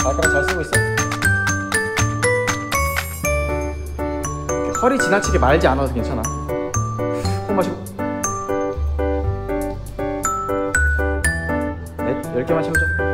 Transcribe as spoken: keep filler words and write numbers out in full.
발가락 잘 쓰고 있어. 허리 지나치게 말지 않아도 괜찮아. 호흡 마시고. 넷, 열 개만 채우자.